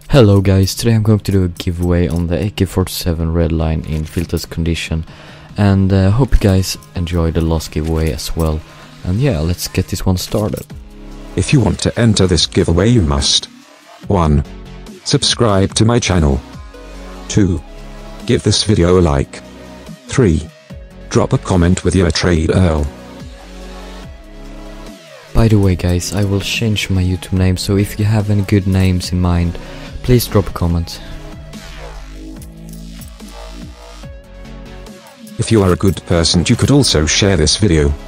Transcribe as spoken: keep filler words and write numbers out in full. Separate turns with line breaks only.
Hello guys, today I'm going to do a giveaway on the A K forty-seven Redline in field test condition, and uh, hope you guys enjoy the last giveaway as well. And yeah, let's get this one started.
If you want to enter this giveaway, you must one. Subscribe to my channel. two. Give this video a like. three. Drop a comment with your trade U R L.
By the way guys, I will change my YouTube name, so if you have any good names in mind, please drop a comment.
If you are a good person, you could also share this video.